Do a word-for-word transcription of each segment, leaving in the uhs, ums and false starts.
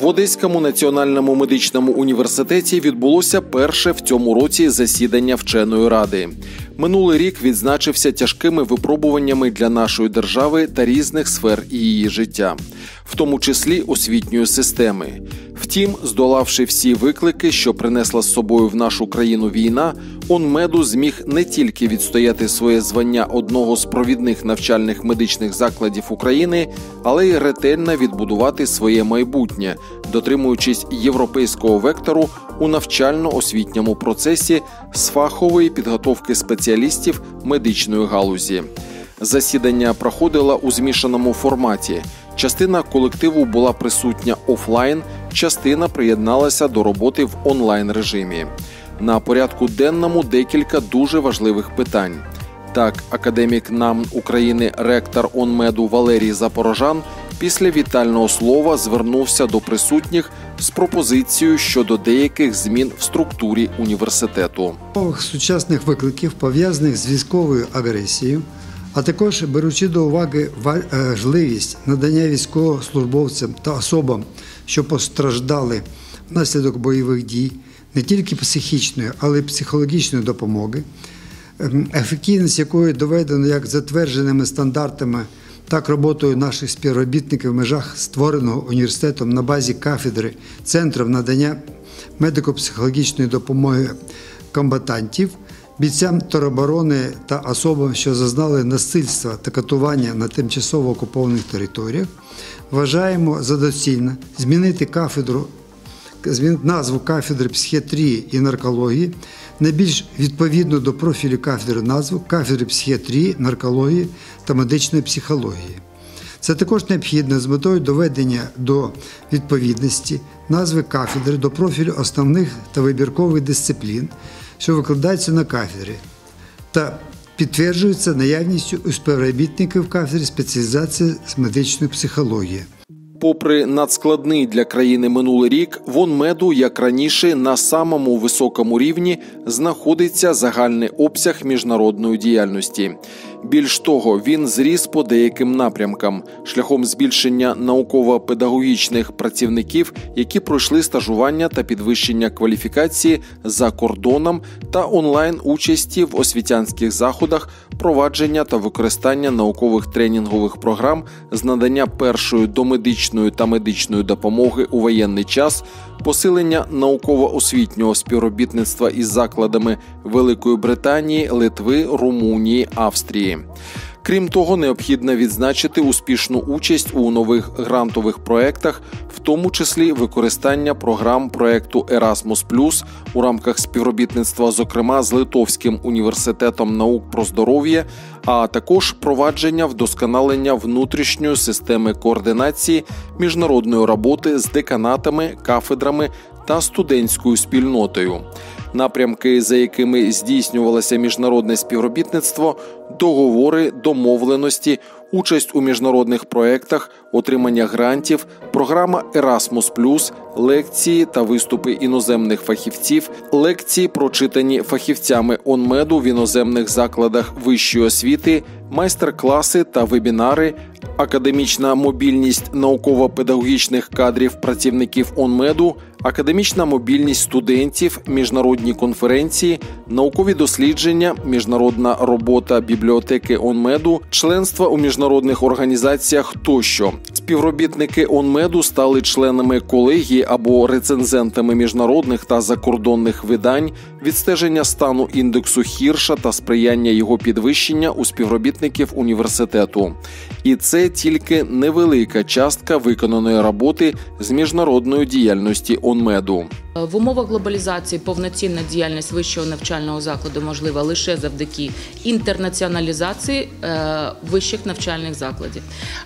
В Одеському національному медичному університеті відбулося перше в цьому році засідання вченої ради. Минулий рік відзначився тяжкими випробуваннями для нашої держави та різних сфер її життя, в тому числі освітньої системи. Втім, здолавши всі виклики, що принесла з собою в нашу країну війна, ОНМЕДУ зміг не тільки відстояти своє звання одного з провідних навчальних медичних закладів України, але й ретельно відбудувати своє майбутнє, дотримуючись європейського вектору у навчально-освітньому процесі з фахової підготовки спеціалістів медичної галузі. Засідання проходило у змішаному форматі. Частина колективу була присутня офлайн, частина приєдналася до роботи в онлайн-режимі. На порядку денному декілька дуже важливих питань. Так, академік НАМН України, ректор ОНМЕДу Валерій Запорожан після вітального слова звернувся до присутніх з пропозицією щодо деяких змін в структурі університету. Сучасних викликів, пов'язаних з військовою агресією, а також беручи до уваги важливість надання військовослужбовцям та особам, що постраждали внаслідок бойових дій, не тільки психічної, але й психологічної допомоги, ефективність якої доведено як затвердженими стандартами, так роботою наших співробітників в межах створеного університетом на базі кафедри Центру надання медико-психологічної допомоги комбатантів, бійцям тероборони та особам, що зазнали насильства та катування на тимчасово окупованих територіях, вважаємо за доцільне змінити кафедру, змінити назву кафедри психіатрії і наркології на більш відповідну до профілю кафедри назву кафедри психіатрії, наркології та медичної психології. Це також необхідно з метою доведення до відповідності назви кафедри до профілю основних та вибіркових дисциплін, що викладаються на кафедрі, та підтверджується наявністю у співробітників кафедри спеціалізації з медичної психології. Попри надскладний для країни минулий рік, в ОНМЕДу, як раніше, на самому високому рівні знаходиться загальний обсяг міжнародної діяльності. Більш того, він зріс по деяким напрямкам, шляхом збільшення науково-педагогічних працівників, які пройшли стажування та підвищення кваліфікації за кордоном, та онлайн-участі в освітянських заходах, провадження та використання наукових тренінгових програм з надання першої домедичної та медичної допомоги у воєнний час, посилення науково-освітнього співробітництва із закладами Великої Британії, Литви, Румунії, Австрії. Крім того, необхідно відзначити успішну участь у нових грантових проєктах, в тому числі використання програм проєкту Ерасмус плюс у рамках співробітництва, зокрема, з Литовським університетом наук про здоров'я, а також провадження вдосконалення внутрішньої системи координації міжнародної роботи з деканатами, кафедрами та студентською спільнотою. Напрямки, за якими здійснювалося міжнародне співробітництво, договори, домовленості, участь у міжнародних проєктах, отримання грантів, програма Ерасмус плюс, лекції та виступи іноземних фахівців, лекції, прочитані фахівцями ОНМЕДу в іноземних закладах вищої освіти, майстер-класи та вебінари, академічна мобільність науково-педагогічних кадрів працівників ОНМЕДу, академічна мобільність студентів, міжнародні конференції, наукові дослідження, міжнародна робота бібліотеки ОНМЕДу, членство у міжнародних організаціях тощо. Співробітники ОНМЕДу стали членами колегії або рецензентами міжнародних та закордонних видань, відстеження стану індексу Хірша та сприяння його підвищення у співробітників університету. І це тільки невелика частка виконаної роботи з міжнародної діяльності ОНМЕДу. В умовах глобалізації повноцінна діяльність вищого навчального закладу можлива лише завдяки інтернаціоналізації вищих навчальних закладів.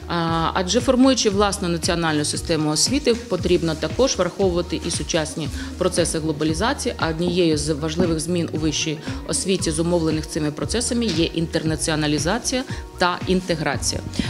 Адже формуючи власну національну систему освіти, потрібно також враховувати і сучасні процеси глобалізації, а однією з важливих змін у вищій освіті, зумовлених цими процесами, є інтернаціоналізація та інтеграція.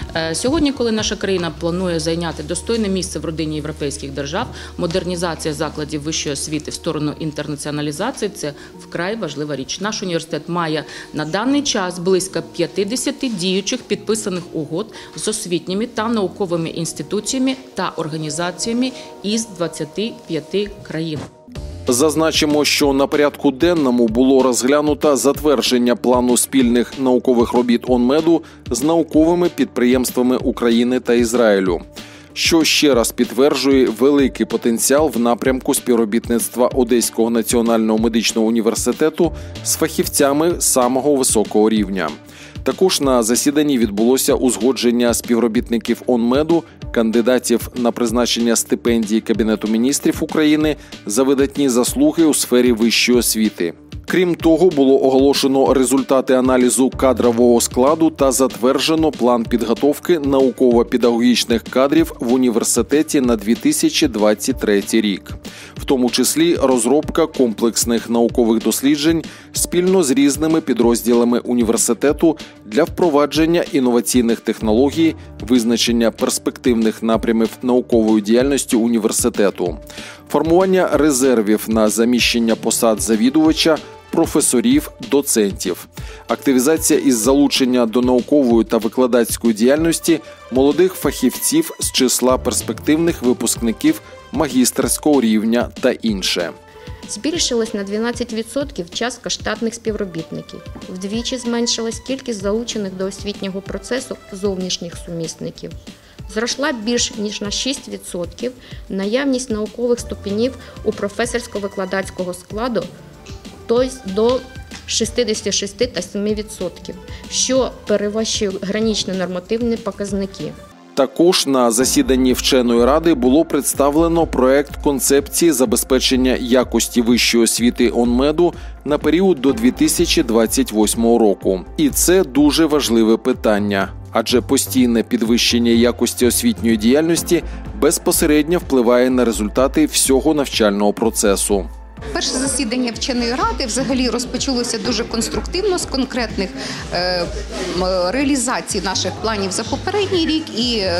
Сьогодні, коли наша країна планує зайняти достойне місце в родині європейських держав, модернізація закладів вищої освіти в сторону інтернаціоналізації – це вкрай важлива річ. Наш університет має на даний час близько п'ятдесят діючих підписаних угод з освітніми та науковими інституціями та організаціями із двадцяти п'яти країн. Зазначимо, що на порядку денному було розглянуто затвердження плану спільних наукових робіт ОНМЕДу з науковими підприємствами України та Ізраїлю, що ще раз підтверджує великий потенціал в напрямку співробітництва Одеського національного медичного університету з фахівцями самого високого рівня. Також на засіданні відбулося узгодження співробітників ОНМЕДу, кандидатів на призначення стипендії Кабінету міністрів України за видатні заслуги у сфері вищої освіти. Крім того, було оголошено результати аналізу кадрового складу та затверджено план підготовки науково-педагогічних кадрів в університеті на дві тисячі двадцять третій рік, в тому числі розробка комплексних наукових досліджень спільно з різними підрозділами університету для впровадження інноваційних технологій, визначення перспективних напрямів наукової діяльності університету, формування резервів на заміщення посад завідувача, професорів, доцентів, активізація із залучення до наукової та викладацької діяльності молодих фахівців з числа перспективних випускників магістерського рівня та інше. Збільшилась на дванадцять відсотків частка штатних співробітників. Вдвічі зменшилась кількість залучених до освітнього процесу зовнішніх сумісників. Зросла більш ніж на шість відсотків наявність наукових ступенів у професорсько-викладацького складу, тобто до шістдесят шість цілих сім десятих відсотка, що перевищує граничні нормативні показники. Також на засіданні вченої ради було представлено проект концепції забезпечення якості вищої освіти ОНМЕДу на період до дві тисячі двадцять восьмого року. І це дуже важливе питання, адже постійне підвищення якості освітньої діяльності безпосередньо впливає на результати всього навчального процесу. Перше засідання вченої ради взагалі розпочалося дуже конструктивно з конкретних е, реалізацій наших планів за попередній рік і е,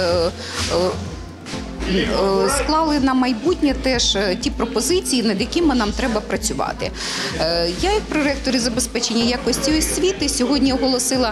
е, склали на майбутнє теж ті пропозиції, над якими нам треба працювати. Я, як проректор із забезпечення якості освіти, сьогодні оголосила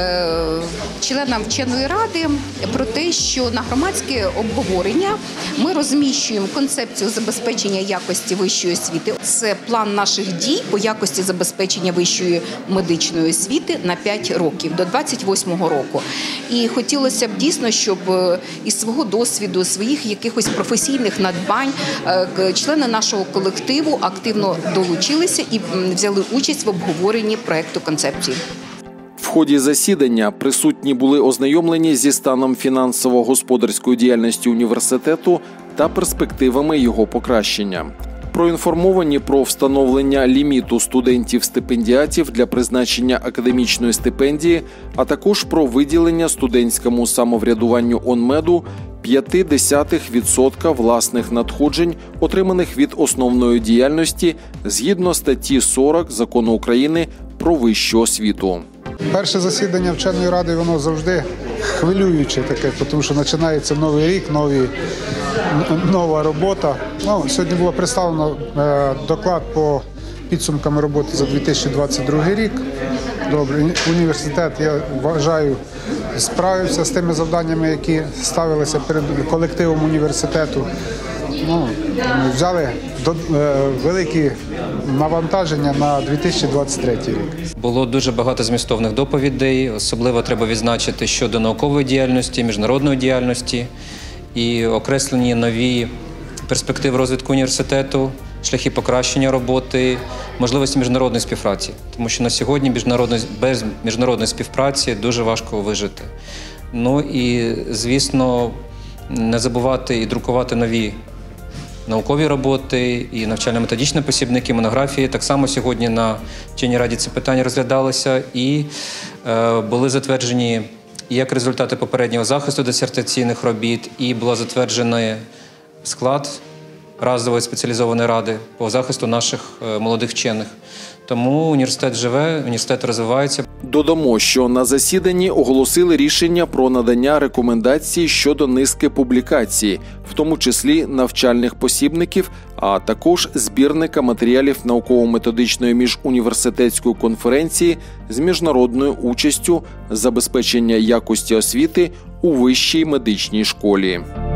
членам вченої ради про те, що на громадське обговорення ми розміщуємо концепцію забезпечення якості вищої освіти. Це план наших дій по якості забезпечення вищої медичної освіти на п'ять років, до двадцять восьмого року. І хотілося б дійсно, щоб із свого досвіду, своїх якихось професійних надбань члени нашого колективу активно долучилися і взяли участь в обговоренні проекту концепції. В ході засідання присутні були ознайомлені зі станом фінансово-господарської діяльності університету та перспективами його покращення. Проінформовані про встановлення ліміту студентів-стипендіатів для призначення академічної стипендії, а також про виділення студентському самоврядуванню ОНМЕДу п'ять десятих відсотка власних надходжень, отриманих від основної діяльності згідно статті сорок Закону України про вищу освіту. Перше засідання вченої ради, воно завжди хвилююче таке, тому що починається новий рік, нові, нова робота. Ну, сьогодні було представлено е, доклад по підсумкам роботи за дві тисячі двадцять другий рік. Добре, університет, я вважаю, справився з тими завданнями, які ставилися перед колективом університету. Ну, взяли до, е, великі навантаження на дві тисячі двадцять третій рік. Було дуже багато змістовних доповідей, особливо треба відзначити щодо наукової діяльності, міжнародної діяльності і окреслені нові перспективи розвитку університету, шляхи покращення роботи, можливості міжнародної співпраці. Тому що на сьогодні без міжнародної співпраці дуже важко вижити. Ну і, звісно, не забувати і друкувати нові наукові роботи, і навчально-методичні посібники, монографії. Так само сьогодні на вченій раді це питання розглядалося і е, були затверджені як результати попереднього захисту дисертаційних робіт, і було затверджений склад разової спеціалізованої ради по захисту наших е, молодих вчених. Тому університет живе, університет розвивається. Додамо, що на засіданні оголосили рішення про надання рекомендацій щодо низки публікацій, в тому числі навчальних посібників, а також збірника матеріалів науково-методичної міжуніверситетської конференції з міжнародною участю забезпечення якості освіти у вищій медичній школі.